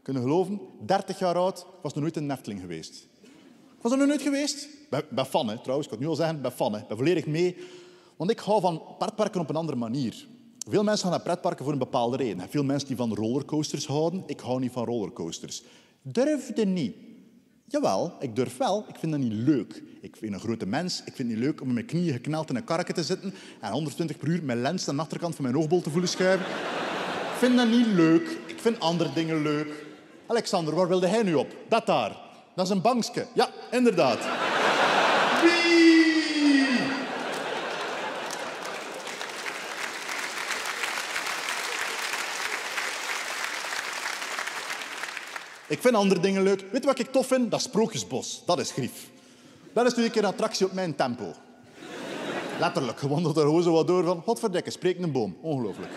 Kunnen geloven? 30 jaar oud, ik was nog nooit in een Efteling geweest. Ik was er nog nooit geweest. Ik ben fan, hè, trouwens. Ik kan het nu al zeggen, ik ben fan. Ik ben volledig mee. Want ik hou van pretparken op een andere manier. Veel mensen gaan naar pretparken voor een bepaalde reden. Veel mensen die van rollercoasters houden. Ik hou niet van rollercoasters. Durfde niet. Jawel, ik durf wel. Ik vind dat niet leuk. Ik ben een grote mens. Ik vind het niet leuk om met mijn knieën gekneld in een karretje te zitten en 120 per uur mijn lens aan de achterkant van mijn oogbol te voelen schuiven. Ik vind dat niet leuk. Ik vind andere dingen leuk. Alexander, waar wilde hij nu op? Dat daar. Dat is een bankje. Ja, inderdaad. Wie? Ik vind andere dingen leuk. Weet je wat ik tof vind? Dat Sprookjesbos. Dat is grief. Dat is nu een keer een attractie op mijn tempo. Letterlijk, gewandeld er gewoon zo wat door van... Godverdikke, spreek een boom. Ongelooflijk.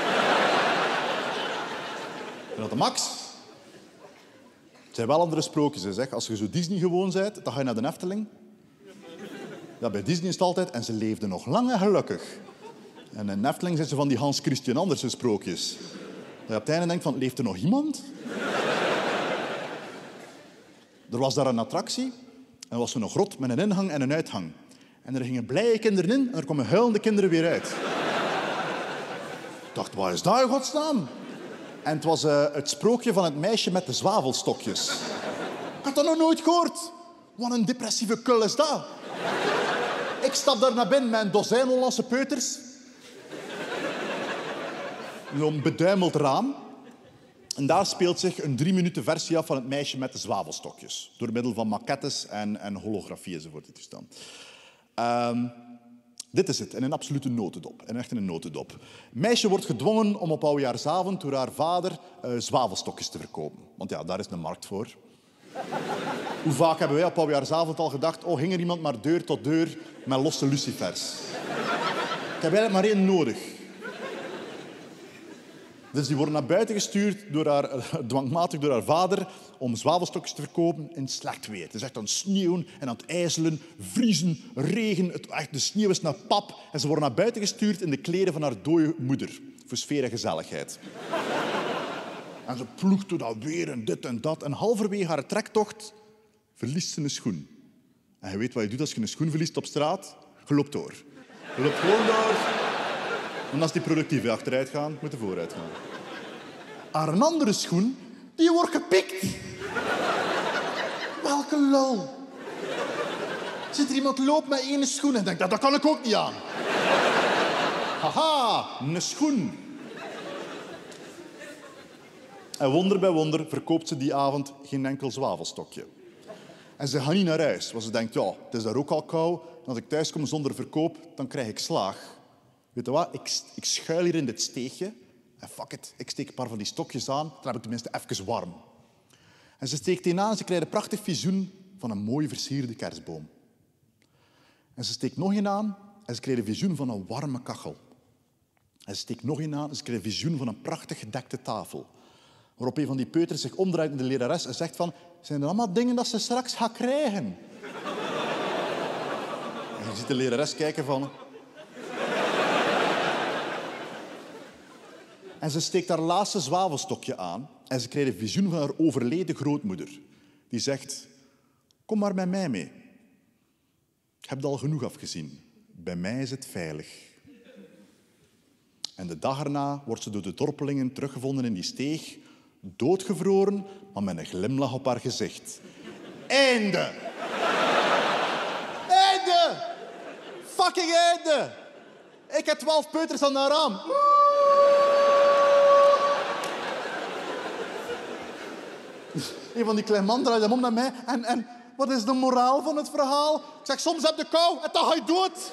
En dat de max. Het zijn wel andere sprookjes. Hè, zeg. Als je zo Disney gewoon bent, dan ga je naar de Efteling. Ja, bij Disney is het altijd... En ze leefden nog lang en gelukkig. En in de Efteling zijn ze van die Hans Christian Andersen sprookjes. Dat je op het einde denkt van... Leeft er nog iemand? Er was daar een attractie. En er was zo'n grot met een ingang en een uitgang. En er gingen blije kinderen in en er kwamen huilende kinderen weer uit. Ik dacht, wat is dat in godsnaam? En het was het sprookje van het meisje met de zwavelstokjes. Ik had dat nog nooit gehoord. Wat een depressieve kul is dat. Ik stap daar naar binnen met een dozijn Hollandse peuters. Zo'n beduimeld raam. En daar speelt zich een 3-minuten versie af van het meisje met de zwavelstokjes. Door middel van maquettes en holografie enzovoort. Dit is het, in een absolute notendop. Echt in een notendop. Een meisje wordt gedwongen om op oudejaarsavond door haar vader zwavelstokjes te verkopen. Want ja, daar is een markt voor. Hoe vaak hebben wij op oudejaarsavond al gedacht... Oh, ging er iemand maar deur tot deur met losse lucifers. Ik heb eigenlijk maar één nodig. Dus die worden naar buiten gestuurd, dwangmatig door haar vader, om zwavelstokjes te verkopen in slecht weer. Het is echt aan het sneeuwen en aan het ijzelen, vriezen, regen. De sneeuw is naar pap. En ze worden naar buiten gestuurd in de kleren van haar dode moeder. Voor sfeer en gezelligheid. En ze ploegt door dat weer en dit en dat. En halverwege haar trektocht verliest ze een schoen. En je weet wat je doet als je een schoen verliest op straat? Je loopt door. Je loopt gewoon door. En als die productief achteruit gaan, moet je vooruit gaan. Maar een andere schoen, die wordt gepikt. Welke lul. Zit er iemand loopt met één schoen en denkt, dat kan ik ook niet aan. Haha, een schoen. En wonder bij wonder verkoopt ze die avond geen enkel zwavelstokje. En ze gaat niet naar huis, want ze denkt, ja, het is daar ook al kou. En als ik thuis kom zonder verkoop, dan krijg ik slaag. Weet je wat? Ik schuil hier in dit steegje. En fuck it, ik steek een paar van die stokjes aan. Dan heb ik tenminste even warm. En ze steekt die aan en ze krijgt een prachtig visioen van een mooi versierde kerstboom. En ze steekt nog een aan en ze krijgt een visioen van een warme kachel. En ze steekt nog een aan en ze krijgt een visioen van een prachtig gedekte tafel. Waarop een van die peuters zich omdraait naar de lerares en zegt van... Zijn er allemaal dingen dat ze straks gaat krijgen? En je ziet de lerares kijken van... En ze steekt haar laatste zwavelstokje aan en ze krijgt een visioen van haar overleden grootmoeder. Die zegt, kom maar met mij mee. Ik heb het al genoeg afgezien. Bij mij is het veilig. En de dag erna wordt ze door de dorpelingen teruggevonden in die steeg, doodgevroren, maar met een glimlach op haar gezicht. Einde! Einde! Fucking einde! Ik heb 12 peuters aan haar raam. Een van die kleine mannen draait hem om naar mij. En wat is de moraal van het verhaal? Ik zeg, soms heb je kou en dan ga je dood.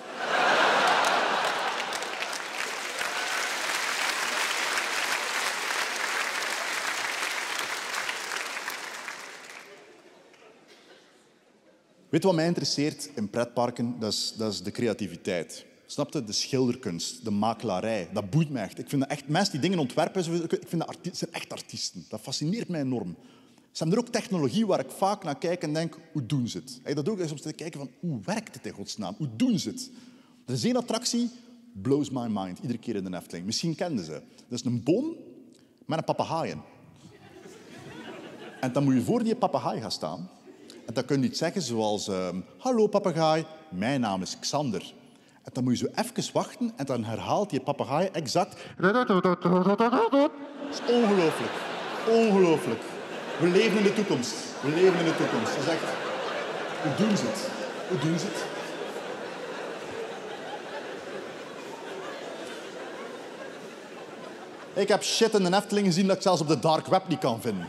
Weet je wat mij interesseert in pretparken? Dat is de creativiteit. Snap je? De schilderkunst, de makelarij. Dat boeit mij echt. Ik vind dat echt mensen die dingen ontwerpen, ik vind dat zijn echt artiesten. Dat fascineert mij enorm. Ze hebben er ook technologie waar ik vaak naar kijk en denk, hoe doen ze het? Dat ook eens om te kijken van, hoe werkt het in godsnaam? Hoe doen ze het? Er is één attractie, blows my mind, iedere keer in de Efteling. Misschien kenden ze. Dat is een boom met een papegaaien. En dan moet je voor die papegaai gaan staan. En dan kun je iets zeggen zoals... Hallo papegaai, mijn naam is Xander. En dan moet je zo even wachten en dan herhaalt die papegaai exact... Dat is ongelooflijk. Ongelooflijk. We leven in de toekomst. We leven in de toekomst. Dat is echt... Hoe doen ze het? Hoe doen ze het? Ik heb shit in de Efteling gezien dat ik zelfs op de dark web niet kan vinden.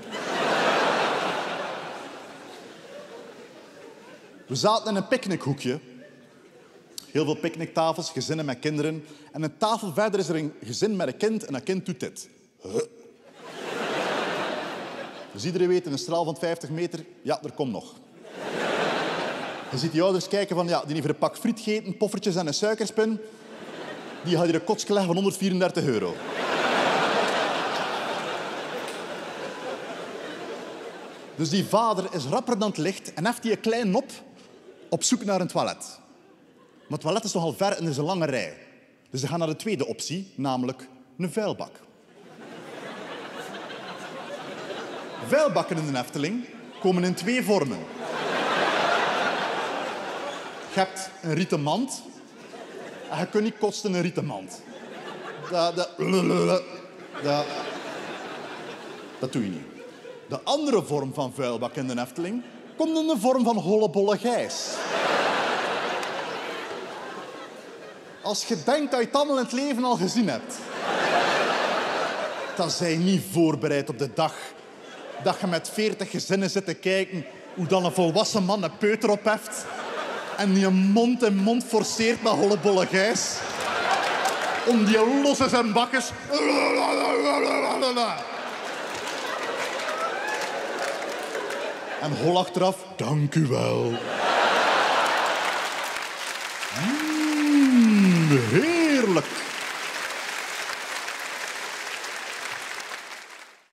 We zaten in een picknickhoekje. Heel veel picknicktafels, gezinnen met kinderen. En een tafel verder is er een gezin met een kind en dat kind doet dit. Dus iedereen weet in een straal van 50 meter, ja, er komt nog. Je ziet die ouders kijken van, ja, die heeft een pak friet gegeten, poffertjes en een suikerspin. Die had hier een kotsje leggen van 134 euro. Dus die vader is rapper dan het licht en heeft die een klein nop op zoek naar een toilet. Maar het toilet is nogal ver en er is een lange rij. Dus ze gaan naar de tweede optie, namelijk een vuilbak. Vuilbakken in de Efteling komen in 2 vormen. Je hebt een rieten mand en je kunt niet kotsen in een rieten mand. Dat doe je niet. De andere vorm van vuilbak in de Efteling komt in de vorm van hollebolle Gijs. Als je denkt dat je het allemaal in het leven al gezien hebt, dan zijn je niet voorbereid op de dag dat je met 40 gezinnen zit te kijken hoe dan een volwassen man een peuter opheft en die mond in mond forceert met hollebolle Gijs om die losse zijn bakkes... En hol achteraf, dank u wel. Heerlijk.